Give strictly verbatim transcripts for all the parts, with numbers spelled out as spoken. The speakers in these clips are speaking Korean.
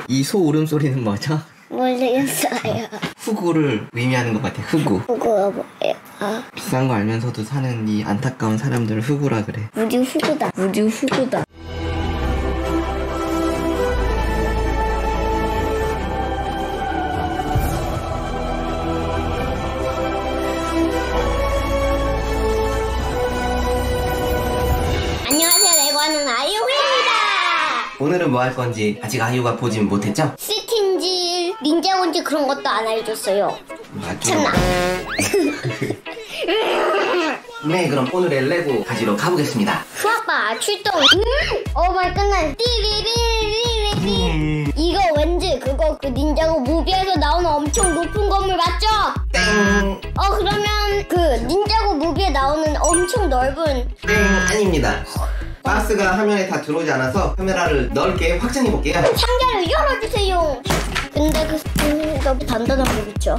이 소 울음소리는 뭐죠? 모르겠어요. 후구를 의미하는 것 같아. 후구. 후구가 뭐예요? 아, 비싼 거 알면서도 사는 이 안타까운 사람들을 후구라 그래. 우리 후구다. 우리 후구다. 안녕하세요. 레고하는 아이유입니다. 오늘은 뭐 할 건지 아직 아이유가 보진 못했죠? 시티인지 닌자고인지 그런 것도 안 알려줬어요. 맞죠? 참나. 네, 그럼 오늘의 레고 가지러 가보겠습니다. 수아빠 출동. 음! 오 마이 갓. 띠리리리리리. 이거 왠지 그거 그 닌자고 무비에서 나오는 엄청 높은 건물 맞죠? 땡! 어 그러면 그 닌자고 무비에 나오는 엄청 넓은. 땡! 아닙니다. 박스가 화면에 다 들어오지 않아서 카메라를 넓게 확장해 볼게요. 상자를 열어주세요. 근데 그 음, 너무 단단한 거 그쵸?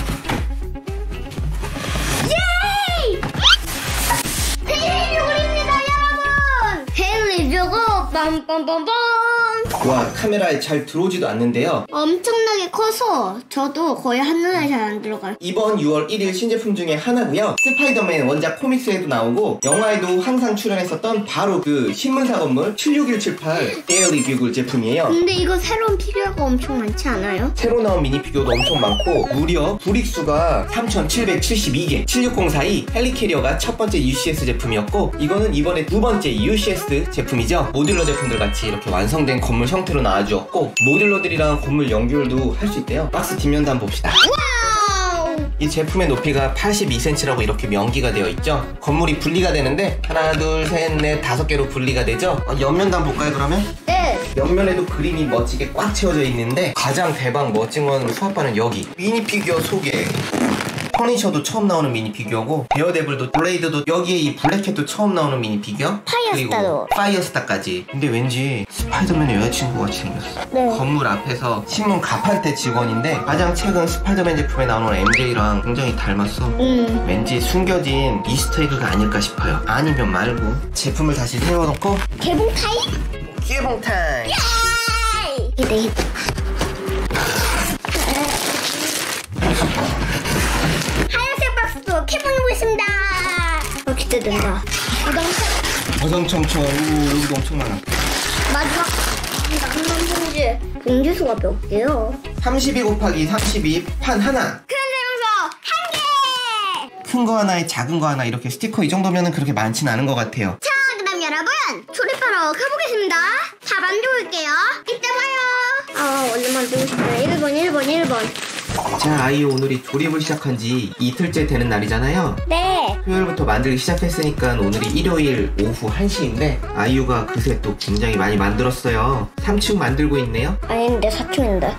예이! 헤일리 뷰글입니다 여러분. 헤일리 뷰글 빰빰빰빰. 와, 카메라에 잘 들어오지도 않는데요. 엄청나게 커서 저도 거의 한눈에 잘 안 들어가요. 이번 유월 일일 신제품 중에 하나고요. 스파이더맨 원작 코믹스에도 나오고 영화에도 항상 출연했었던 바로 그 신문사 건물 칠육일칠팔 데일리 뷰글 제품이에요. 근데 이거 새로운 피규어가 엄청 많지 않아요? 새로 나온 미니 피규어도 엄청 많고 무려 불익수가 삼천칠백칠십이 개. 칠육공사이 헬리캐리어가 첫 번째 유씨에스 제품이었고 이거는 이번에 두 번째 유씨에스 제품이죠. 모듈러 제품들 같이 이렇게 완성된 건물 형태로 나와주었고 모듈러들이랑 건물 연결도 할 수 있대요. 박스 뒷면도 한번 봅시다. 와우! 이 제품의 높이가 팔십이 센티미터라고 이렇게 명기가 되어 있죠. 건물이 분리가 되는데 하나 둘 셋 넷 다섯 개로 분리가 되죠. 어, 옆면도 한번 볼까요 그러면? 네. 옆면에도 그림이 멋지게 꽉 채워져 있는데 가장 대박 멋진 건 수아빠는 여기 미니 피규어 소개. 퍼니셔도 처음 나오는 미니 피규어고 베어데블도 블레이드도 여기에 이 블랙캣도 처음 나오는 미니 피규어 파이어스타도. 그리고 파이어스타까지. 근데 왠지 스파이더맨의 여자친구 같이 생겼어. 네. 건물 앞에서 신문 가판대 직원인데 가장 최근 스파이더맨 제품에 나오는 엠제이랑 굉장히 닮았어. 음. 왠지 숨겨진 이스터에그가 아닐까 싶어요. 아니면 말고 제품을 다시 세워놓고 개봉 타임? 개봉 타임. 예이! 기대기대. 하얀색 박스도 개봉하고 있습니다. 어, 기대된다. 부담스럽. 어성청청. 오, 여기도 엄청 많아. 마지막 남는 봉지. 봉지수가 몇 개요? 삼십이 곱하기 삼십이 판 하나. 큰 대명서 한 개! 큰 거 하나에 작은 거 하나 이렇게 스티커 이 정도면 그렇게 많진 않은 것 같아요. 자, 그다음 여러분 조립하러 가보겠습니다. 다 만들고 올게요. 이따 봐요. 아, 얼른 만들고 싶어요. 일 번, 일 번, 일 번. 자, 아이유 오늘이 조립을 시작한 지 이틀째 되는 날이잖아요. 네. 토요일부터 만들기 시작했으니까 오늘이 일요일 오후 한 시인데 아이유가 그새 또 굉장히 많이 만들었어요. 삼 층 만들고 있네요. 아닌데 사촌인데.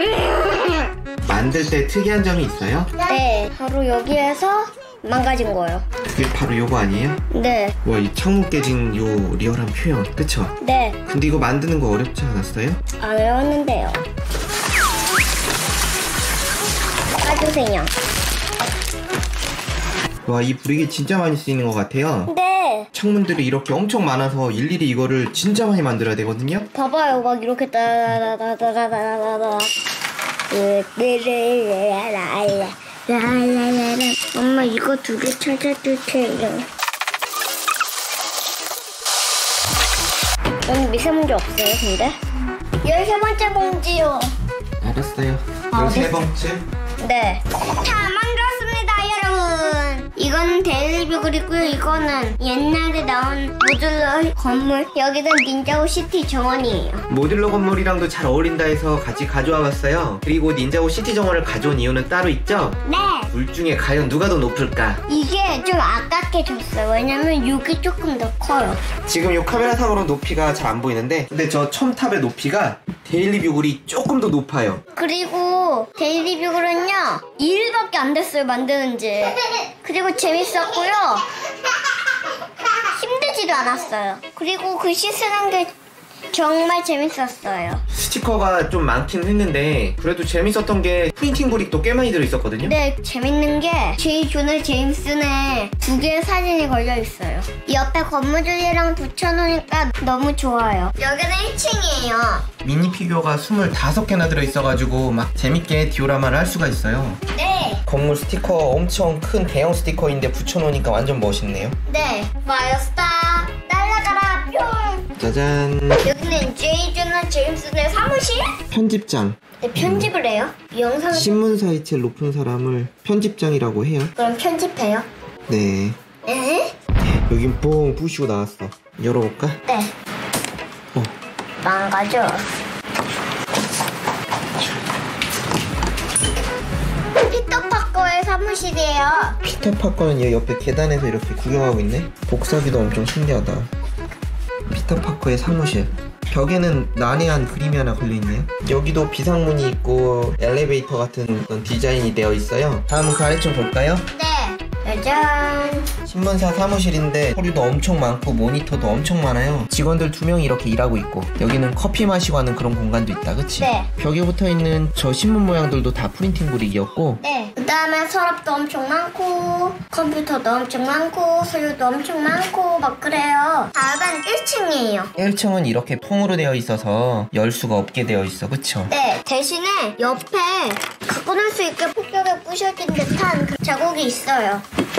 만들 때 특이한 점이 있어요? 네. 바로 여기에서 망가진 거예요. 그게 바로 요거 아니에요? 네. 와, 이 창문 깨진 요 리얼한 표현, 그쵸? 네. 근데 이거 만드는 거 어렵지 않았어요? 안 외웠는데요. 까주세요. 와, 이 브릭이 진짜 많이 쓰이는 것 같아요. 네. 창문들이 이렇게 엄청 많아서 일일이 이거를 진짜 많이 만들어야 되거든요. 봐봐요. 막 이렇게 따라라라라라라라라. 라라라라라. 엄마 이거 두 개 찾아주세요. 여기 미세먼지 없어요, 근데? 열세 번째 봉지요. 알았어요. 아, 열세 네. 번째. 네. 자, 만들었습니다, 여러분. 이거는 데일리뷰글이고요. 이거는 옛날에 나온 모듈러 건물. 여기는 닌자고 시티 정원이에요. 모듈러 건물이랑도 잘 어울린다 해서 같이 가져와 봤어요. 그리고 닌자고 시티 정원을 가져온 이유는 따로 있죠? 네. 둘 중에 과연 누가 더 높을까? 이게 좀 아깝게 줬어요. 왜냐면 여기 조금 더 커요. 지금 이 카메라 상으로 높이가 잘 안 보이는데 근데 저 첨탑의 높이가 데일리뷰글이 조금 더 높아요. 그리고 데일리뷰글은요 이 일밖에 안 됐어요, 만드는지. 그리고 재밌었고요. 힘들지도 않았어요. 그리고 글씨 쓰는 게 정말 재밌었어요. 스티커가 좀 많긴 했는데 그래도 재밌었던 게 프린팅 브릭도 꽤 많이 들어있었거든요. 네, 재밌는 게 제이 존의 제임슨의 두 개의 사진이 걸려있어요. 옆에 건물들이랑 붙여놓으니까 너무 좋아요. 여기는 일 층이에요. 층이에요. 미니 피규어가 스물다섯 개나 들어있어가지고 막 재밌게 디오라마를 할 수가 있어요. 네. 건물 스티커 엄청 큰 대형 스티커인데 붙여놓으니까 완전 멋있네요. 네. 파이어스타 날아가라 뿅. 짜잔. 여기는 제이조나 제임스의 사무실? 편집장. 네, 편집을 해요? 영상을 신문사에 제일 높은 사람을 편집장이라고 해요. 그럼 편집해요? 네. 에? 여긴 뽕 부시고 나왔어. 열어볼까? 네. 어. 망가져. 피터파커의 사무실이에요. 피터파커는 얘 옆에 계단에서 이렇게 구경하고 있네. 복사기도 엄청 신기하다. 피터파커의 사무실. 벽에는 난해한 그림이 하나 걸려있네요. 여기도 비상문이 있고 엘리베이터 같은 그런 디자인이 되어 있어요. 다음 그 아래층 볼까요? 네. 짜잔. 신문사 사무실인데 서류도 엄청 많고 모니터도 엄청 많아요. 직원들 두 명이 이렇게 일하고 있고 여기는 커피 마시고 하는 그런 공간도 있다, 그치? 네. 벽에 붙어있는 저 신문 모양들도 다 프린팅 브릭이었고 네. 그 다음에 서랍도 엄청 많고 컴퓨터도 엄청 많고 서류도 엄청 많고 막 그래요. 다음은 일 층이에요. 일 층은 이렇게 통으로 되어 있어서 열 수가 없게 되어 있어, 그쵸? 네. 대신에 옆에 갖고 놀 수 있게 폭격에 부셔진 듯한 그 자국이 있어요.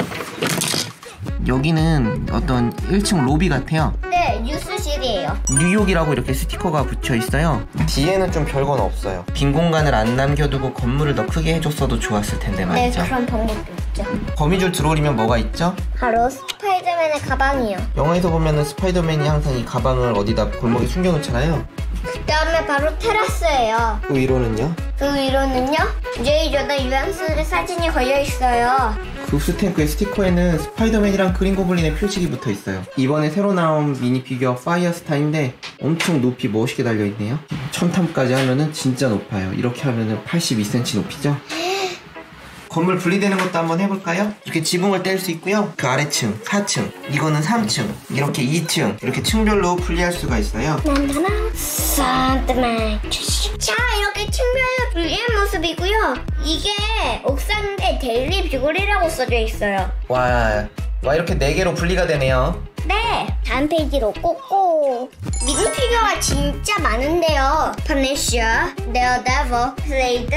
여기는 어떤 일 층 로비 같아요. 네. 뉴스실이에요. 뉴욕이라고 이렇게 스티커가 붙여 있어요. 뒤에는 좀 별건 없어요. 빈 공간을 안 남겨두고 건물을 더 크게 해줬어도 좋았을 텐데 말이죠. 네. 그런 방법도 있죠. 거미줄 들어오려면 뭐가 있죠? 바로 스파이더맨의 가방이요. 영화에서 보면은 스파이더맨이 항상 이 가방을 어디다 골목에 숨겨놓잖아요. 그 다음에 바로 테라스예요. 그 위로는요? 그 위로는요, 제이조나 유한순의 사진이 걸려있어요. 룩스탱크의 스티커에는 스파이더맨이랑 그린고블린의 표식이 붙어있어요. 이번에 새로 나온 미니 피규어 파이어스타인데 엄청 높이 멋있게 달려있네요. 천탐까지 하면은 진짜 높아요. 이렇게 하면은 팔십이 센티미터 높이죠? 건물 분리되는 것도 한번 해볼까요? 이렇게 지붕을 뗄 수 있고요. 그 아래층, 사 층, 이거는 삼 층, 이렇게 이 층, 이렇게 층별로 분리할 수가 있어요. 난다나 산드맨. 자, 이렇게 층별로 분리한 모습이고요. 이게 옥상인데 데일리 뷰글이라고 써져 있어요. 와, 와 이렇게 네 개로 분리가 되네요. 네, 다음 페이지로 꼭꼭. 미니 피규어가 진짜 많은데요. 파네시아, 데어데버, 블레이드,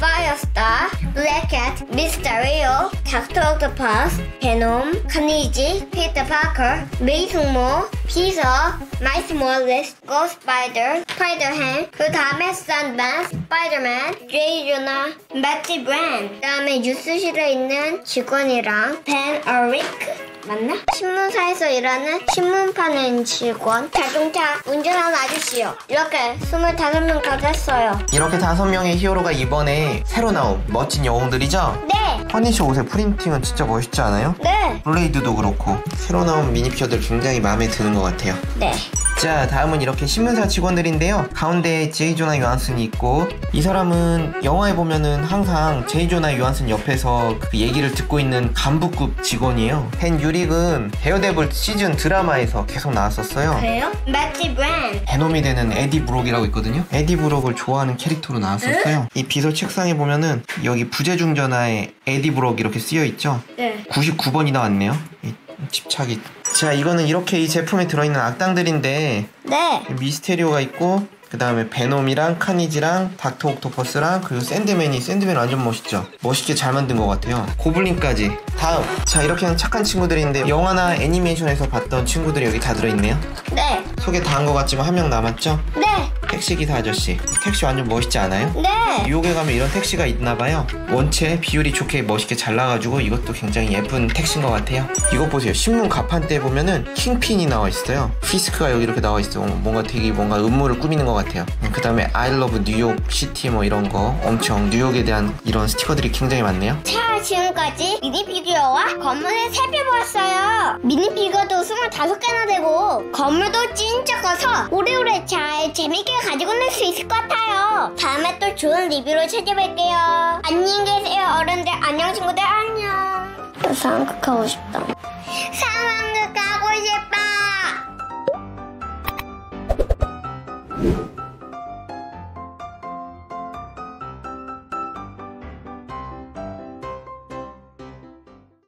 파이어스타, 블랙캣, 미스터리오, 닥터 옥토퍼스, 베놈, 카니지, 피터 파커, 메이승모, 피서, 마이스 모럴레스, 고스파이더, 스파이더햄, 그 다음에 샌드맨, 스파이더맨, 제이조나, 매티 브랜드, 그 다음에 뉴스실에 있는 직원이랑 벤 어리크 맞나? 신문사에서 일하는 신문 파는 직원, 자동차 운전하는 아저씨요. 이렇게 스물다섯 명까지 했어요. 이렇게 다섯 명의 히어로가 이번에 새로 나온 멋진 영웅들이죠? 네. 퍼니셔 옷의 프린팅은 진짜 멋있지 않아요? 네. 블레이드도 그렇고 새로 나온 미니 피규어들 굉장히 마음에 드는 것 같아요. 네. 자, 다음은 이렇게 신문사 직원들인데요. 가운데에 제이조나 요한슨이 있고 이 사람은 영화에 보면은 항상 제이조나 요한슨 옆에서 그 얘기를 듣고 있는 간부급 직원이에요. 벤 유릭은 데어데블 시즌 드라마에서 계속 나왔었어요. 그래요? 매티 브랜드. 베놈이 되는 에디 브록이라고 있거든요. 에디 브록을 좋아하는 캐릭터로 나왔었어요. 응? 이 비서 책상에 보면은 여기 부재중 전화에 에디 브록 이렇게 쓰여 있죠. 네. 구십구 번이 나왔네요. 이 집착이. 자, 이거는 이렇게 이 제품에 들어있는 악당들인데 네. 미스테리오가 있고 그 다음에 베놈이랑 카니지랑 닥터 옥토퍼스랑 그리고 샌드맨이 샌드맨 완전 멋있죠? 멋있게 잘 만든 것 같아요. 고블린까지. 다음. 자, 이렇게 하는 착한 친구들인데 영화나 애니메이션에서 봤던 친구들이 여기 다 들어있네요. 네. 소개 다 한 것 같지만 한 명 남았죠? 네. 택시기사 아저씨. 택시 완전 멋있지 않아요? 네. 뉴욕에 가면 이런 택시가 있나봐요. 원체 비율이 좋게 멋있게 잘 나가지고 이것도 굉장히 예쁜 택시인 것 같아요. 이거 보세요. 신문 가판대에 보면은 킹핀이 나와 있어요. 피스크가 여기 이렇게 나와 있어. 뭔가 되게 뭔가 음모를 꾸미는 것 같아요. 그 다음에 I love 뉴욕 시티 뭐 이런 거 엄청 뉴욕에 대한 이런 스티커들이 굉장히 많네요. 자, 지금까지 미니 피규어와 건물을 살펴보았어요. 미니 피규어도 스물다섯 개나 되고 건물도 진짜 커서 오래오래 잘 재밌게 가지고 놀 수 있을 것 같아요. 다음에 또 좋은 리뷰로 찾아뵐게요. 안녕히 계세요. 어른들 안녕, 친구들 안녕. 나 상황극 하고 싶다. 상황극 하고 싶다.